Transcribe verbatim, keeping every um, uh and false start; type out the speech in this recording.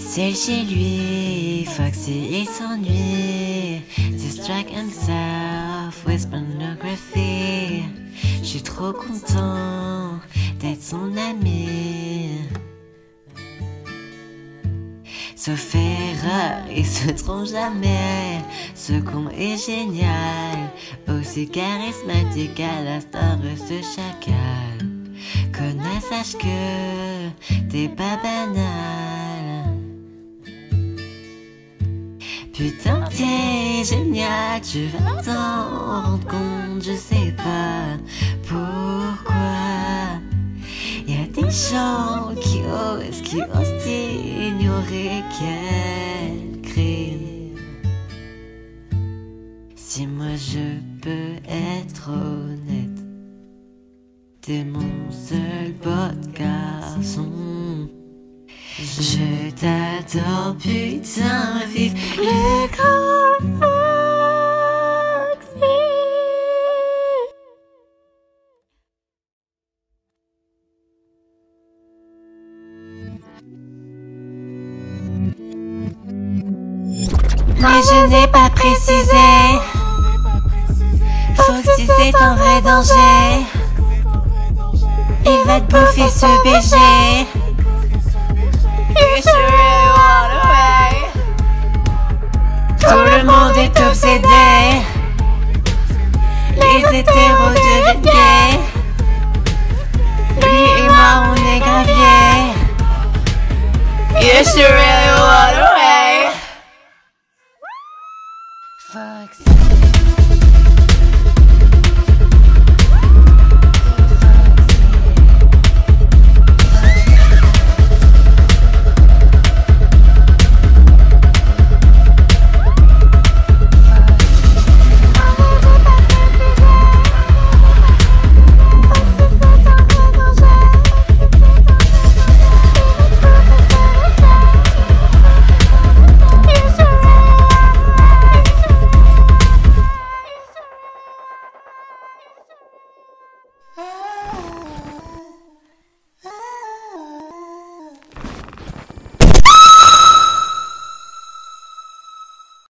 Seul chez lui, Foxy il s'ennuie, distract himself with pornography. J'suis trop content d'être son ami. Sauf erreur, il se trompe jamais. Ce con est génial, aussi charismatique à la star de ce chacal. Connais, sache que t'es pas banal. Putain, t'es génial, tu vas t'en rendre compte, je sais pas pourquoi. Y'a des gens qui osent, qui osent ignorer quel crime. Si moi je peux être honnête, t'es mon seul pote garçon. Je t'adore, putain, vive le grand Foxy. Mais je n'ai pas précisé, Foxy c'est un vrai danger. Il va te bouffer ce B G. You should really run away. Tout le monde est obsédé. Les hétéros deviennent gays. Lui et moi on est graviers. You should really run away. Foxy.